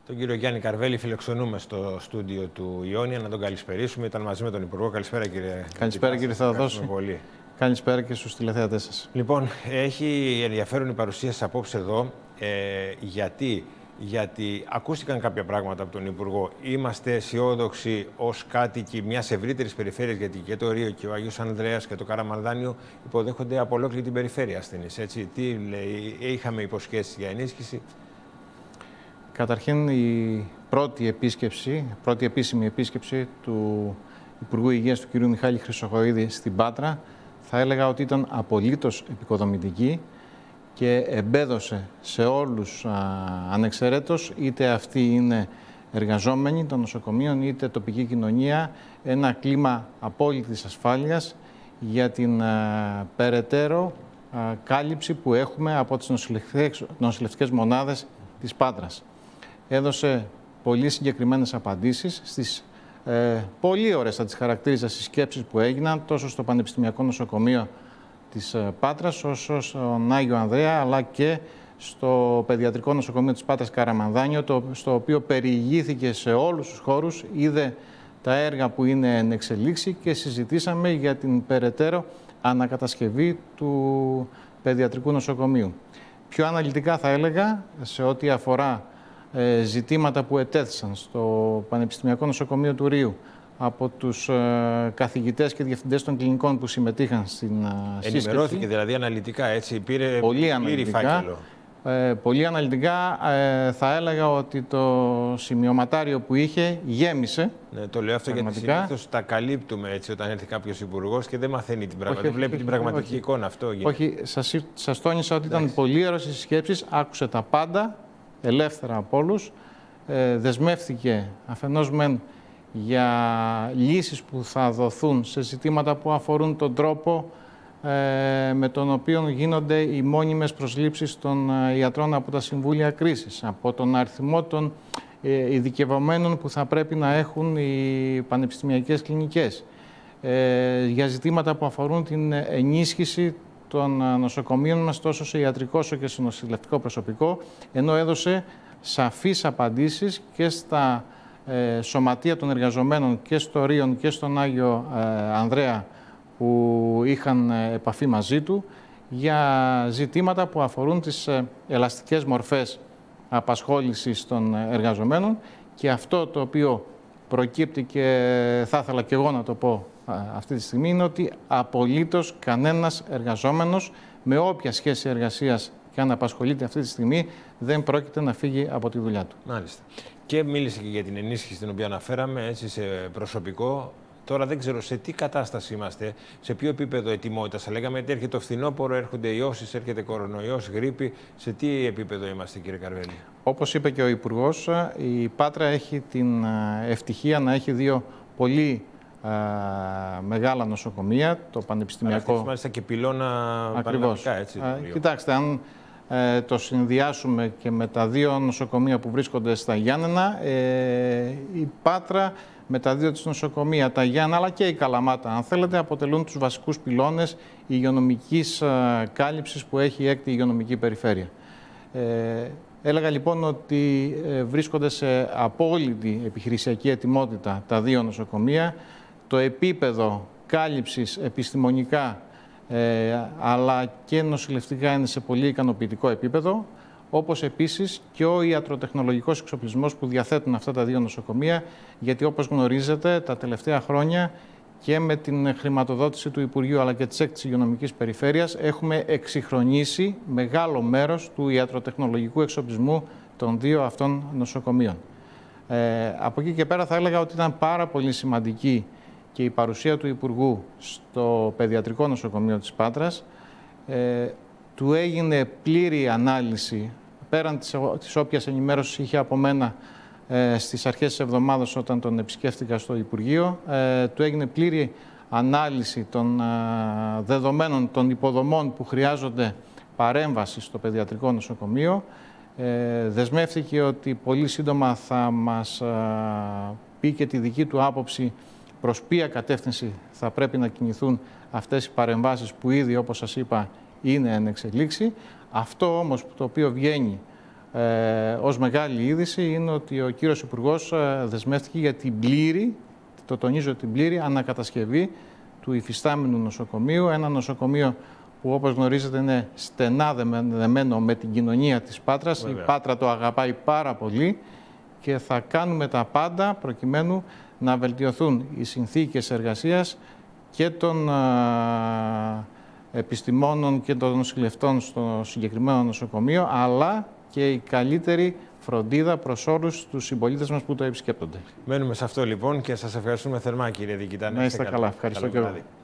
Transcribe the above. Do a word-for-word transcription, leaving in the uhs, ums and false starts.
Τον κύριο Γιάννη Καρβέλη φιλοξενούμε στο στούντιο του Ιόνια, να τον καλησπερίσουμε. Ήταν μαζί με τον Υπουργό. Καλησπέρα, κύριε. Καλησπέρα, κύριε Θεοδόση. Πολύ. Καλησπέρα και στους τηλεθεατές σας. Λοιπόν, έχει ενδιαφέρον η παρουσία σας απόψε εδώ. Ε, γιατί, γιατί ακούστηκαν κάποια πράγματα από τον Υπουργό. Είμαστε αισιόδοξοι ως κάτοικοι μιας ευρύτερης περιφέρειας, γιατί και το Ρίο και ο Άγιος Ανδρέας και το Καραμανδάνιο υποδέχονται από ολόκληρη την περιφέρεια ασθενείς. Έτσι, τι λέει, είχαμε υποσχέσεις για ενίσχυση. Καταρχήν, η πρώτη επίσκεψη, πρώτη επίσημη επίσκεψη του Υπουργού Υγείας του κ. Μιχάλη Χρυσοχοΐδη στην Πάτρα, θα έλεγα ότι ήταν απολύτως επικοδομητική και εμπέδωσε σε όλους α, ανεξαιρέτως, είτε αυτοί είναι εργαζόμενοι των νοσοκομείων, είτε τοπική κοινωνία, ένα κλίμα απόλυτης ασφάλειας για την α, περαιτέρω α, κάλυψη που έχουμε από τις νοσηλευτικές, νοσηλευτικές μονάδες της Πάτρας. Έδωσε πολύ συγκεκριμένες απαντήσεις στις ε, πολύ ωραίες, θα τις χαρακτήριζα, στις σκέψεις που έγιναν τόσο στο Πανεπιστημιακό Νοσοκομείο της ε, Πάτρας όσο στον Άγιο Ανδρέα, αλλά και στο Παιδιατρικό Νοσοκομείο της Πάτρας Καραμανδάνιο, το, στο οποίο περιηγήθηκε σε όλους τους χώρους, είδε τα έργα που είναι εν εξελίξη και συζητήσαμε για την περαιτέρω ανακατασκευή του Παιδιατρικού Νοσοκομείου. Πιο αναλυτικά θα έλεγα σε ό,τι αφορά ε, ζητήματα που ετέθησαν στο Πανεπιστημιακό Νοσοκομείο του Ρίου από τους ε, καθηγητές και διευθυντές των κλινικών που συμμετείχαν στην ε, σύσκεψη. Ενημερώθηκε δηλαδή αναλυτικά, έτσι, πήρε πολύ αναλυτικά, φάκελο. Ε, πολύ αναλυτικά ε, θα έλεγα ότι το σημειωματάριο που είχε γέμισε. Ναι, το λέω αυτό γιατί συνήθως τα καλύπτουμε έτσι όταν έρθει κάποιος υπουργός και δεν μαθαίνει την πραγματική, βλέπει την πραγματική όχι, εικόνα. Αυτό γίνεται. Όχι, σας, σας τόνισα ότι ήταν πολύ ωραίες οι συσκέψεις, άκουσε τα πάντα, ελεύθερα από όλους, ε, δεσμεύτηκε αφενός μεν για λύσεις που θα δοθούν σε ζητήματα που αφορούν τον τρόπο ε, με τον οποίο γίνονται οι μόνιμες προσλήψεις των ε, ιατρών από τα Συμβούλια Κρίσης, από τον αριθμό των ε, ειδικευομένων που θα πρέπει να έχουν οι πανεπιστημιακές κλινικές, ε, για ζητήματα που αφορούν την ενίσχυση των νοσοκομείων μας τόσο σε ιατρικό όσο και σε νοσηλευτικό προσωπικό, ενώ έδωσε σαφείς απαντήσεις και στα ε, σωματεία των εργαζομένων και στο Ρίον και στον Άγιο ε, Ανδρέα που είχαν ε, επαφή μαζί του για ζητήματα που αφορούν τις ε, ελαστικές μορφές απασχόλησης των εργαζομένων, και αυτό το οποίο προκύπτει και θα ήθελα και εγώ να το πω αυτή τη στιγμή είναι ότι απολύτως κανένας εργαζόμενος με όποια σχέση εργασίας και αν απασχολείται αυτή τη στιγμή δεν πρόκειται να φύγει από τη δουλειά του. Μάλιστα. Και μίλησε και για την ενίσχυση την οποία αναφέραμε, έτσι, σε προσωπικό. Τώρα δεν ξέρω σε τι κατάσταση είμαστε, σε ποιο επίπεδο ετοιμότητας. Λέγαμε ότι έρχεται το φθινόπωρο, έρχονται ιώσεις, έρχεται κορονοϊός, γρίπη. Σε τι επίπεδο είμαστε, κύριε Καρβέλη? Όπως είπε και ο Υπουργός, η Πάτρα έχει την ευτυχία να έχει δύο πολύ α, μεγάλα νοσοκομεία, το Πανεπιστημιακό. Αλλά μάλιστα και πυλώνα πανελλαδικά, έτσι. Α, κοιτάξτε, αν ε, το συνδυάσουμε και με τα δύο νοσοκομεία που βρίσκονται στα Γιάννενα, ε, η Πάτρα με τα δύο της νοσοκομεία, τα Γιάννα αλλά και η Καλαμάτα, αν θέλετε, αποτελούν τους βασικούς πυλώνες υγειονομικής α, κάλυψης που έχει η έκτη υγειονομική περιφέρεια. Ε, έλεγα λοιπόν ότι ε, βρίσκονται σε απόλυτη επιχειρησιακή ετοιμότητα τα δύο νοσοκομεία. Το επίπεδο κάλυψης επιστημονικά ε, αλλά και νοσηλευτικά είναι σε πολύ ικανοποιητικό επίπεδο, όπως επίσης και ο ιατροτεχνολογικός εξοπλισμός που διαθέτουν αυτά τα δύο νοσοκομεία, γιατί όπως γνωρίζετε τα τελευταία χρόνια και με την χρηματοδότηση του Υπουργείου αλλά και της έκτης υγειονομικής περιφέρειας έχουμε εξυγχρονίσει μεγάλο μέρος του ιατροτεχνολογικού εξοπλισμού των δύο αυτών νοσοκομείων. Ε, από εκεί και πέρα θα έλεγα ότι ήταν πάρα πολύ σημαντική και η παρουσία του Υπουργού στο Παιδιατρικό Νοσοκομείο της Πάτρας. Ε, του έγινε πλήρη ανάλυση, πέραν της, της όποιας ενημέρωσης είχε από μένα ε, στις αρχές της εβδομάδας όταν τον επισκέφτηκα στο Υπουργείο, ε, του έγινε πλήρη ανάλυση των ε, δεδομένων των υποδομών που χρειάζονται παρέμβαση στο Παιδιατρικό Νοσοκομείο. Ε, δεσμεύτηκε ότι πολύ σύντομα θα μας ε, πει και τη δική του άποψη προς ποια κατεύθυνση θα πρέπει να κινηθούν αυτές οι παρεμβάσεις που ήδη, όπως σας είπα, είναι εν εξελίξη. Αυτό όμως το οποίο βγαίνει ε, ως μεγάλη είδηση είναι ότι ο κύριος Υπουργός ε, δεσμεύτηκε για την πλήρη, το τονίζω, την πλήρη ανακατασκευή του υφιστάμενου νοσοκομείου, ένα νοσοκομείο που όπως γνωρίζετε είναι στενά δεμένο με την κοινωνία της Πάτρας. Βέβαια. Η Πάτρα το αγαπάει πάρα πολύ και θα κάνουμε τα πάντα προκειμένου να βελτιωθούν οι συνθήκες εργασίας και των α, επιστημόνων και των νοσηλευτών στο συγκεκριμένο νοσοκομείο, αλλά και η καλύτερη φροντίδα προς όλους τους συμπολίτες μας που το επισκέπτονται. Μένουμε σε αυτό λοιπόν και σας ευχαριστούμε θερμά, κύριε Διοικητά. Να είστε καλά. Ευχαριστώ και εγώ.